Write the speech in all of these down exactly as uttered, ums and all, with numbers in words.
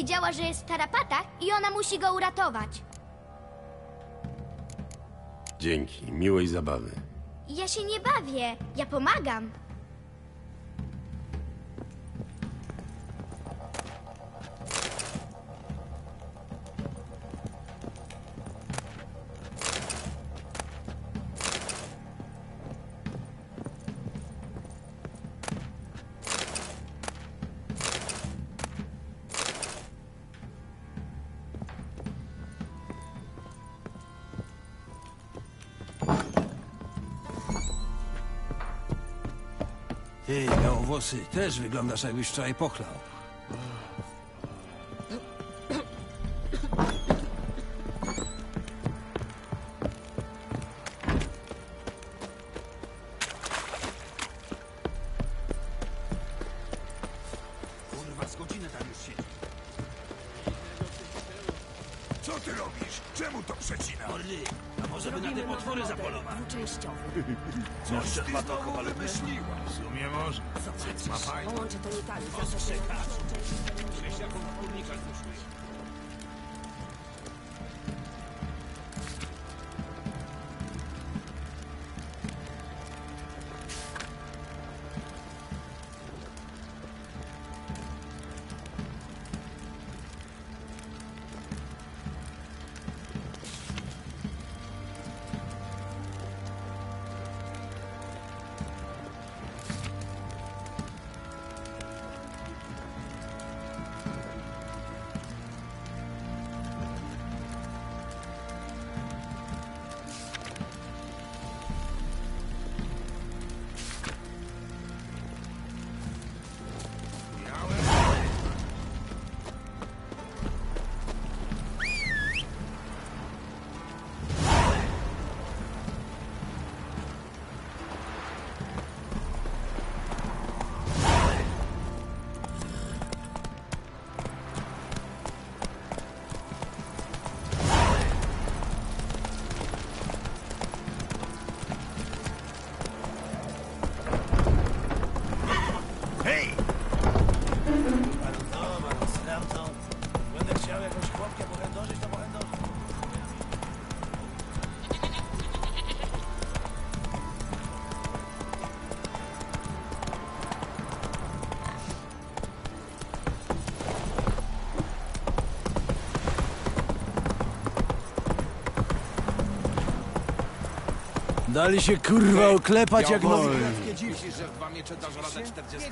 powiedziała, że jest w tarapatach i ona musi go uratować. Dzięki, miłej zabawy. Ja się nie bawię, ja pomagam. Ty, białowłosy, też wyglądasz, jakbyś wczoraj pochlał. Kurwa, z godzinę tam już siedzi. Co ty robisz? Czemu to przecina? Mordy, a może by na te potwory zapolować? Dwuczęściowy. Coś ty znowu wymyśliła? W sumie może. Ma fajnie. Połączę to nie tak. Wiesz, jaką w kurnikach wyszły? Hej! Będę chciał jakąś chłopkę pochędożyć, to pochędożyć. Dali się kurwa oklepać jak nowy. Myślisz, że w dwa miecze dasz radę czterdzieści?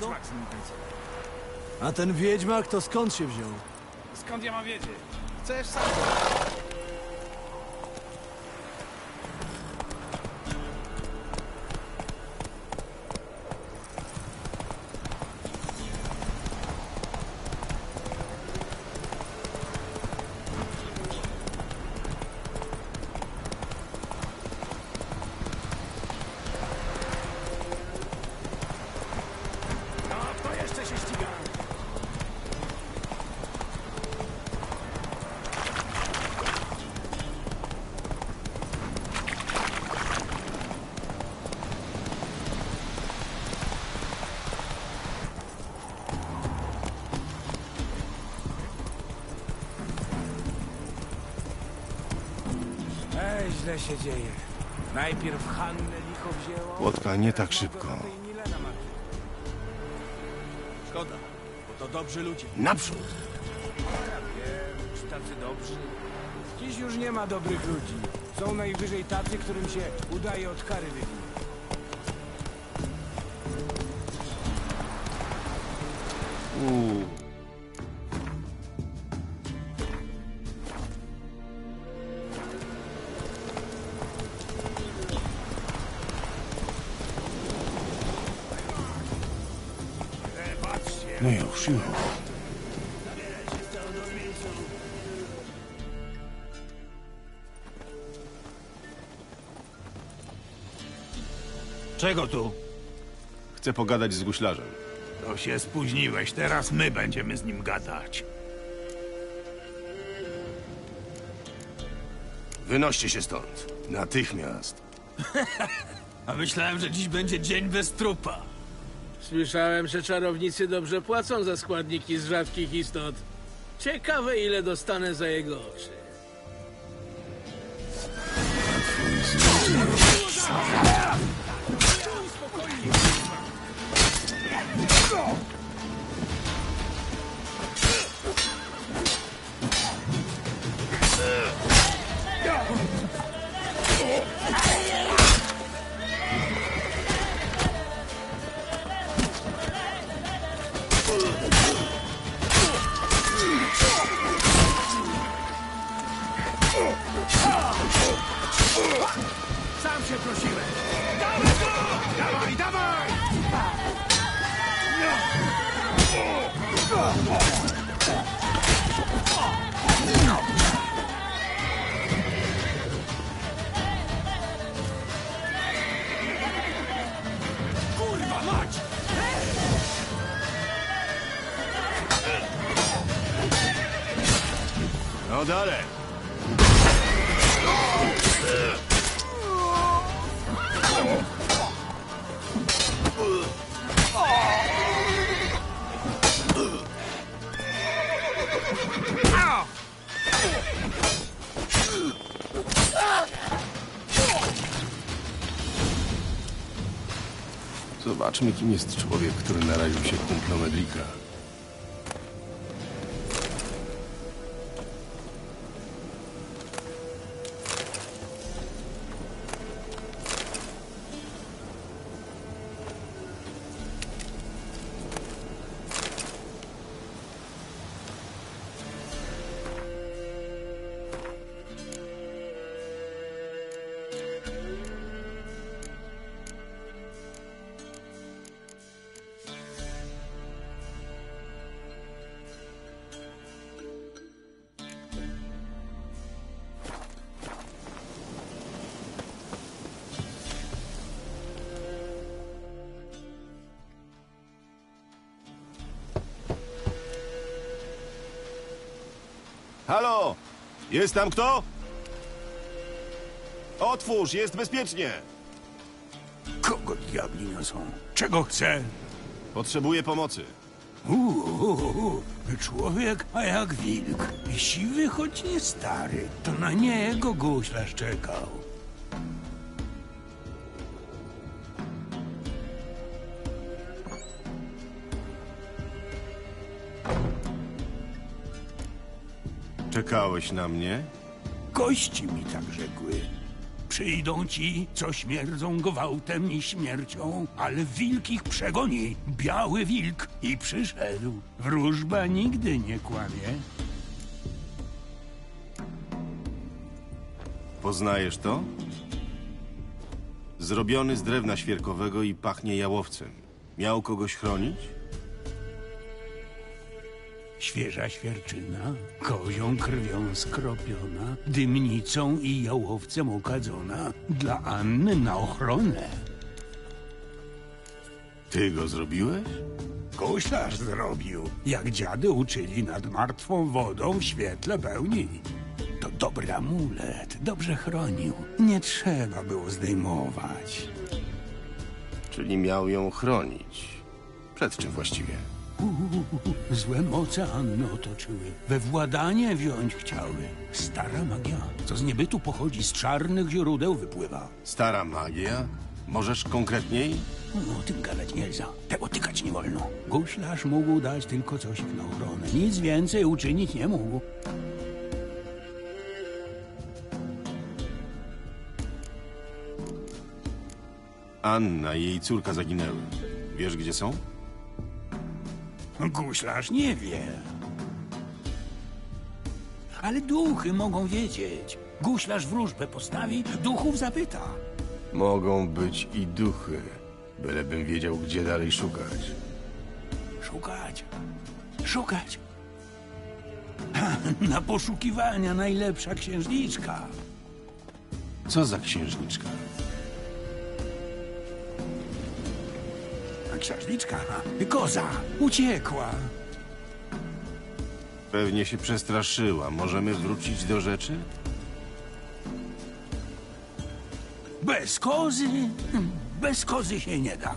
A ten wiedźmak to skąd się wziął? Skąd ja mam wiedzieć? Chcesz sam? No, to jeszcze się ściga. Ej, źle się dzieje. Najpierw Hannę licho wzięło... Łotka, nie tak szybko. i Milena ma. Szkoda, bo to dobrzy ludzie. Naprzód! Wiem, czy tacy dobrzy? Dziś już nie ma dobrych ludzi. Są najwyżej tacy, którym się udaje od kary wywinąć. Uuu. No już, już. Czego tu? Chcę pogadać z guślarzem. To się spóźniłeś, teraz my będziemy z nim gadać. Wynoście się stąd. Natychmiast. A myślałem, że dziś będzie dzień bez trupa. Słyszałem, że czarownicy dobrze płacą za składniki z rzadkich istot. Ciekawe, ile dostanę za jego oczy. Sam się prosiłem! Dawaj go! Dawaj, dawaj! Kurwa mać! No dalej! Zobaczmy, kim jest człowiek, który naraził się kumplom Edrika. Halo! Jest tam kto? Otwórz, jest bezpiecznie! Kogo diabli niosą? Czego chce? Potrzebuję pomocy. Uuu, człowiek, a jak wilk. Siwy, choć nie stary. To na niego guślarz czekał. Czekałeś na mnie? Kości mi tak rzekły. Przyjdą ci, co śmierdzą gwałtem i śmiercią, ale wilk ich przegoni. Biały wilk i przyszedł. Wróżba nigdy nie kłamie. Poznajesz to? Zrobiony z drewna świerkowego i pachnie jałowcem. Miał kogoś chronić? Świeża świerczyna, kozią krwią skropiona, dymnicą i jałowcem okadzona, dla Anny na ochronę. Ty go zrobiłeś? Guślarz zrobił, jak dziady uczyli nad martwą wodą w świetle pełni. To dobry amulet, dobrze chronił. Nie trzeba było zdejmować. Czyli miał ją chronić. Przed czym właściwie? Uuu, złe moce Anny otoczyły. We władanie wziąć chciały. Stara magia, co z niebytu pochodzi, z czarnych źródeł wypływa. Stara magia? Możesz konkretniej? O tym gadać nie za. Tego tykać nie wolno. Guślarz mógł dać tylko coś ich na ochronę. Nic więcej uczynić nie mógł. Anna i jej córka zaginęły. Wiesz, gdzie są? Guślarz nie wie. Ale duchy mogą wiedzieć. Guślarz wróżbę postawi, duchów zapyta. Mogą być i duchy. Bylebym wiedział, gdzie dalej szukać. Szukać. Szukać. Ha, na poszukiwania najlepsza księżniczka. Co za księżniczka? A księżniczka? Koza. Uciekła. Pewnie się przestraszyła. Możemy wrócić do rzeczy? Bez kozy? Bez kozy się nie da.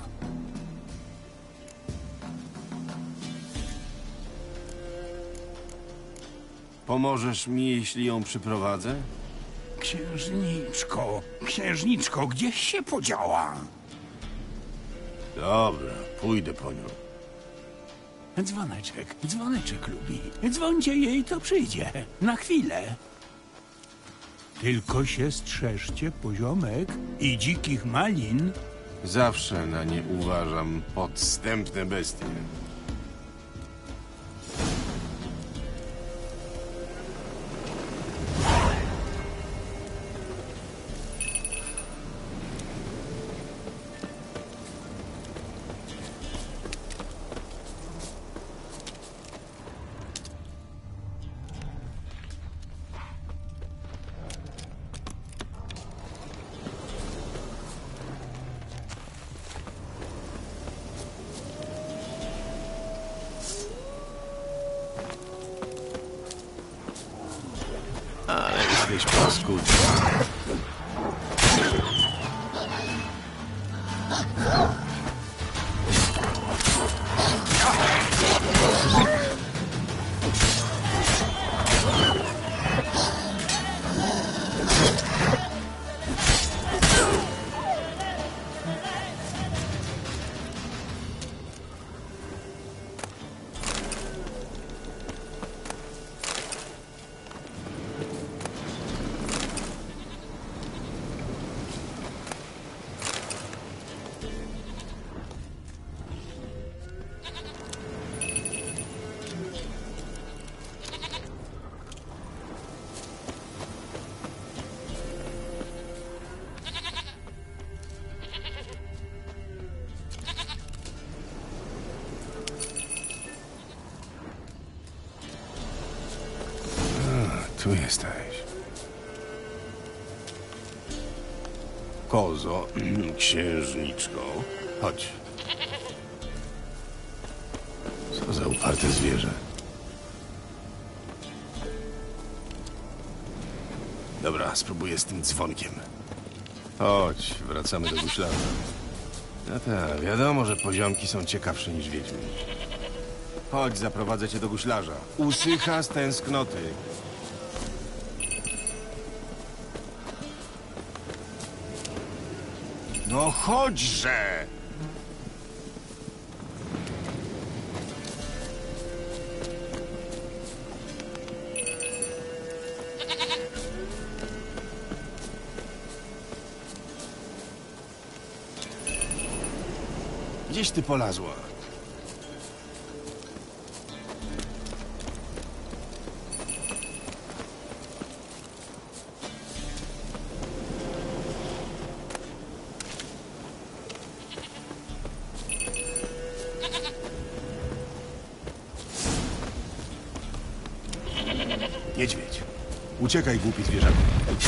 Pomożesz mi, jeśli ją przyprowadzę? Księżniczko, księżniczko, gdzieś się podziała? Dobra, pójdę po nią. Dzwoneczek, dzwoneczek lubi. Dzwońcie jej, to przyjdzie. Na chwilę. Tylko się strzeżcie poziomek i dzikich malin. Zawsze na nie uważam podstępne bestie. Ale jesteś paskudny. Tu jesteś. Kozo, księżniczko, chodź. Co za uparte zwierzę. Dobra, spróbuję z tym dzwonkiem. Chodź, wracamy do guślarza. No tak, wiadomo, że poziomki są ciekawsze niż wiedźmy. Chodź, zaprowadzę cię do guślarza. Usycha z tęsknoty. No chodźże! Gdzieś ty polazła? Niedźwiedź. Uciekaj, głupi zwierzaku.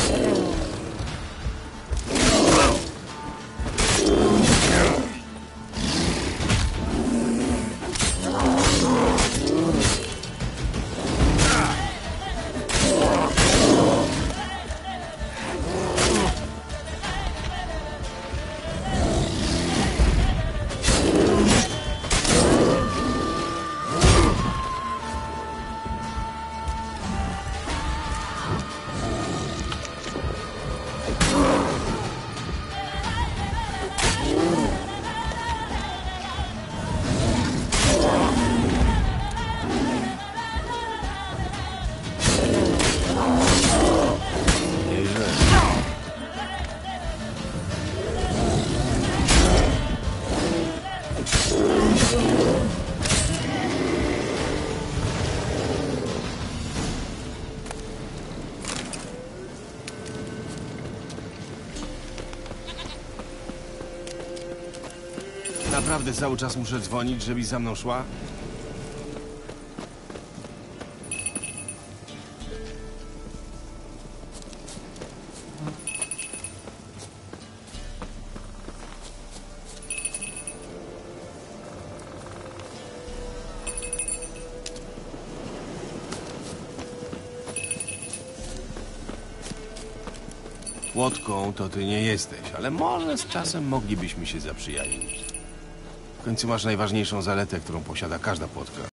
Naprawdę cały czas muszę dzwonić, żebyś za mną szła? Łotką to ty nie jesteś, ale może z czasem moglibyśmy się zaprzyjaźnić. W końcu masz najważniejszą zaletę, którą posiada każda płotka.